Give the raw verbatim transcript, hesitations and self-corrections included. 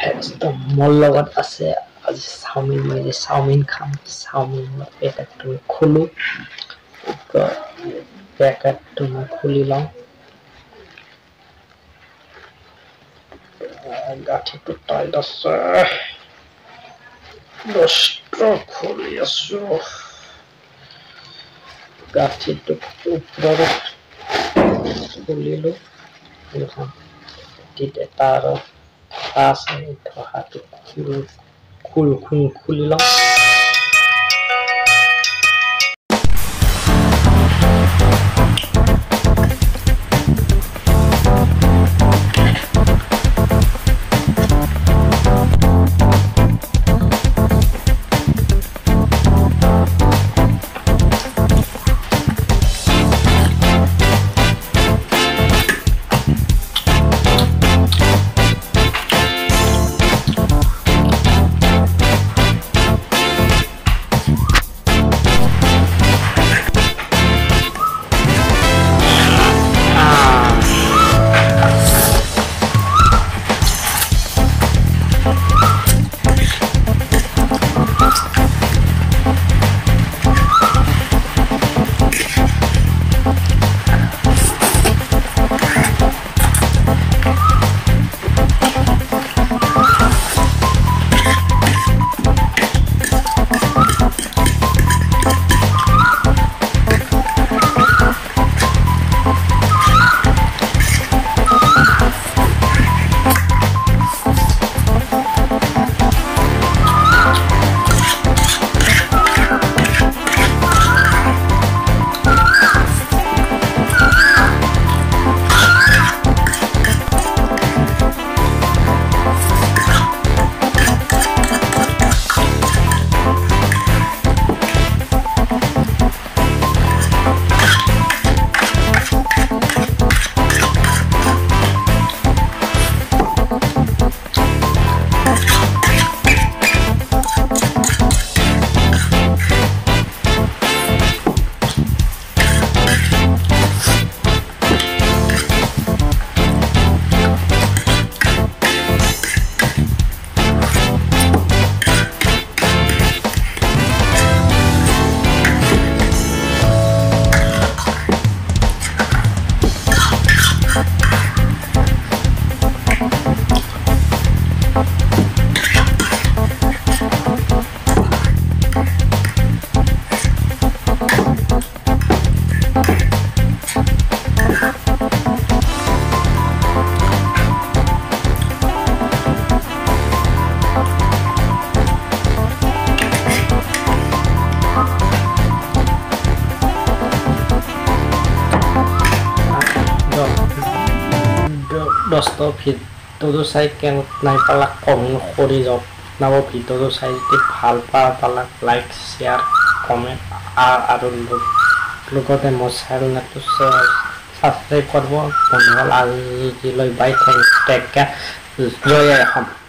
তো মোৰ লগত আছে আজি চাওমিন মই যে চাওমিন খাম চাওমিন পেকেটটো খুলো তো পেকেটটো মই খুলি লওঁ গাঠিটো টাইট আছে দহটা খুলি আছো গাঠিটো ওপৰত খুলিলো এখন এটা আৰু আছে হাতটো খুল খুল খুলি লওঁ দহটা ভিডিঅ'টো চাই কেনে নাই পালাক কমেণ্ট কৰি যাওক নাব ভিডিঅ'টো চাই যদি ভাল পাই পালাক লাইক শ্বেয়াৰ কমেণ্ট আৰু লগতে মোৰ চেনেলটো ছাবস্ক্ৰাইব কৰিব বন্ধুসকল আজিলৈ বাই থেংক টেক কেয়াৰ জয় অসম।